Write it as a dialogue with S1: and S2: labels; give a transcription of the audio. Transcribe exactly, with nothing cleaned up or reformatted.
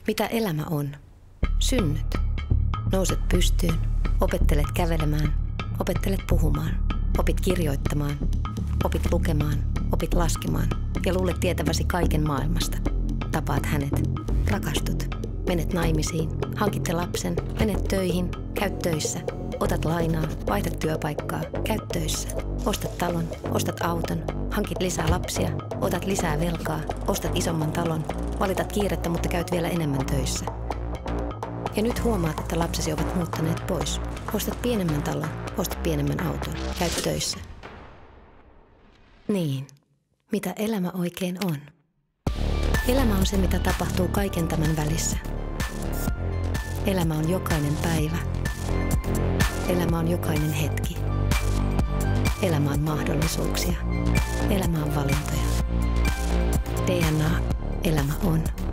S1: Mitä elämä on? Synnyt. Nouset pystyyn, opettelet kävelemään, opettelet puhumaan, opit kirjoittamaan, opit lukemaan, opit laskemaan ja luulet tietäväsi kaiken maailmasta. Tapaat hänet, rakastut, menet naimisiin, hankitte lapsen, menet töihin, käyt töissä, otat lainaa, vaihdat työpaikkaa, käyt töissä, ostat talon, ostat auton, hankit lisää lapsia, otat lisää velkaa, ostat isomman talon, valitat kiirettä, mutta käyt vielä enemmän töissä. Ja nyt huomaat, että lapsesi ovat muuttaneet pois. Ostat pienemmän talon, ostat pienemmän auton, käyt töissä. Niin, mitä elämä oikein on? Elämä on se, mitä tapahtuu kaiken tämän välissä. Elämä on jokainen päivä. Elämä on jokainen hetki. Elämä on mahdollisuuksia. Elämä on valintoja. D N A, elämä on.